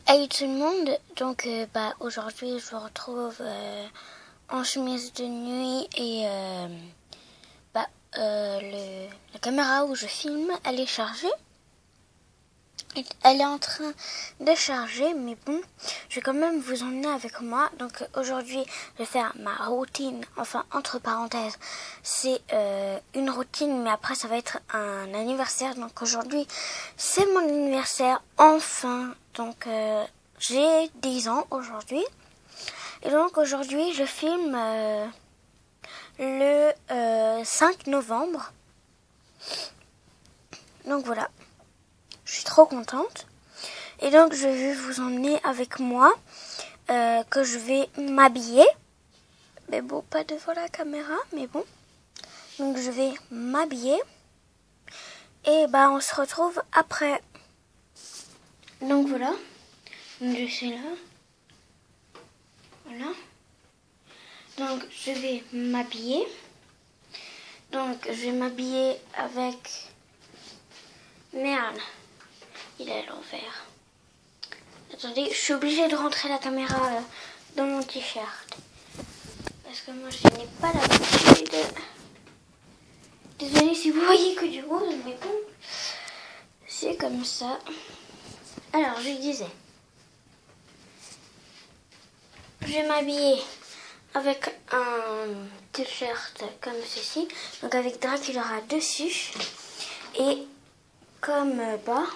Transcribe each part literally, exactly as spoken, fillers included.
Hey tout le monde, donc euh, bah, aujourd'hui je vous retrouve euh, en chemise de nuit et euh, bah, euh, le, la caméra où je filme, elle est chargée. Elle est en train de charger, mais bon, je vais quand même vous emmener avec moi. Donc aujourd'hui, je vais faire ma routine, enfin entre parenthèses, c'est euh, une routine, mais après ça va être un anniversaire. Donc aujourd'hui, c'est mon anniversaire, enfin. Donc euh, j'ai dix ans aujourd'hui. Et donc aujourd'hui, je filme euh, le euh, cinq novembre. Donc voilà. Je suis trop contente. Et donc, je vais vous emmener avec moi, euh, que je vais m'habiller. Mais bon, pas devant la caméra, mais bon. Donc, je vais m'habiller. Et bah, on se retrouve après. Donc, voilà. Donc, je suis là. Voilà. Donc, je vais m'habiller. Donc, je vais m'habiller avec... Merde. Il est à l'envers. Attendez, je suis obligée de rentrer la caméra euh, dans mon t-shirt. Parce que moi, je n'ai pas l'habitude. Désolée si vous voyez que du rose, mais bon, c'est comme ça. Alors, je disais, je vais m'habiller avec un t-shirt comme ceci, donc avec Dracula dessus, et comme bas.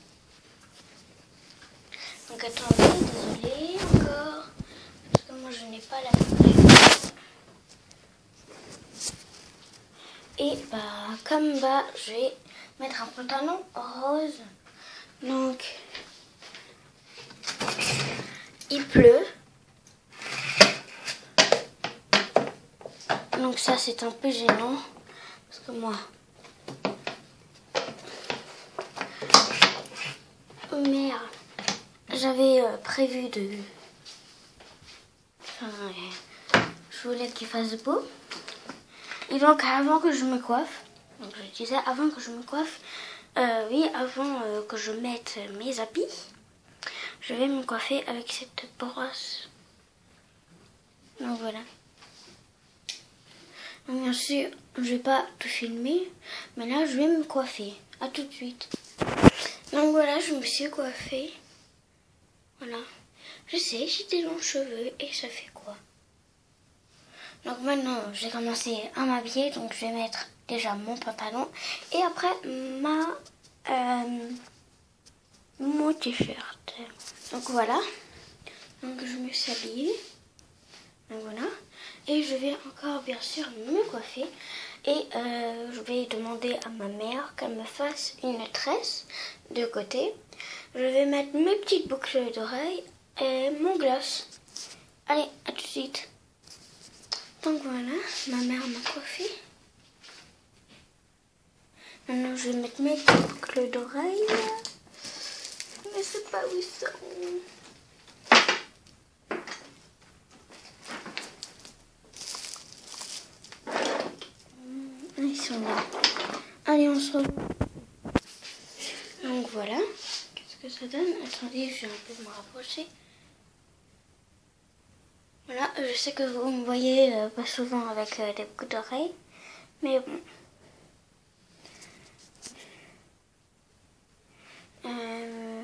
Donc attendez, désolée encore, parce que moi je n'ai pas la coupe. Et bah, comme bas, je vais mettre un pantalon rose. Donc, il pleut. Donc ça, c'est un peu gênant. Parce que moi... Merde. J'avais euh, prévu de... Enfin, euh, je voulais qu'il fasse beau. Et donc, avant que je me coiffe... Donc, je disais, avant que je me coiffe... Euh, oui, avant euh, que je mette mes habits... Je vais me coiffer avec cette brosse. Donc, voilà. Donc, bien sûr, je vais pas tout filmer. Mais là, je vais me coiffer. À tout de suite. Donc, voilà, je me suis coiffée. Voilà. Je sais, j'ai des longs cheveux et ça fait quoi? Donc maintenant, je vais commencer à m'habiller. Donc je vais mettre déjà mon pantalon et après ma euh, mon t-shirt. Donc voilà. Donc je me suis habillée. Donc voilà. Et je vais encore bien sûr me coiffer. Et euh, je vais demander à ma mère qu'elle me fasse une tresse de côté. Je vais mettre mes petites boucles d'oreilles et mon gloss. Allez, à tout de suite. Donc voilà, ma mère m'a coiffée. Maintenant, je vais mettre mes petites boucles d'oreilles. Mais c'est pas où ils sont. Ils sont là. Allez, on se retrouve. Donc voilà. Qu'est-ce que ça donne? Attendez, je vais un peu me rapprocher. Voilà, je sais que vous me voyez euh, pas souvent avec euh, des boucles d'oreilles. Mais bon. Euh...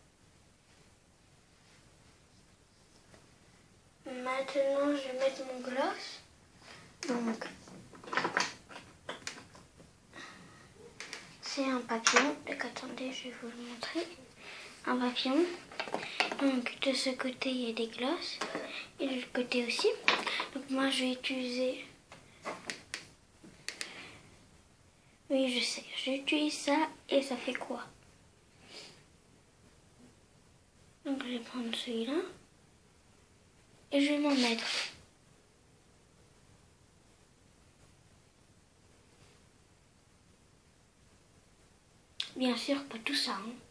Maintenant, je vais mettre mon gloss. Donc, c'est un papillon. Donc, attendez, je vais vous le montrer. Un papillon. Donc, de ce côté, il y a des glosses. Et de l'autre côté aussi. Donc, moi, je vais utiliser... Oui, je sais. J'utilise ça et ça fait quoi? Donc, je vais prendre celui-là. Et je vais m'en mettre. Bien sûr, pas tout ça. Hein.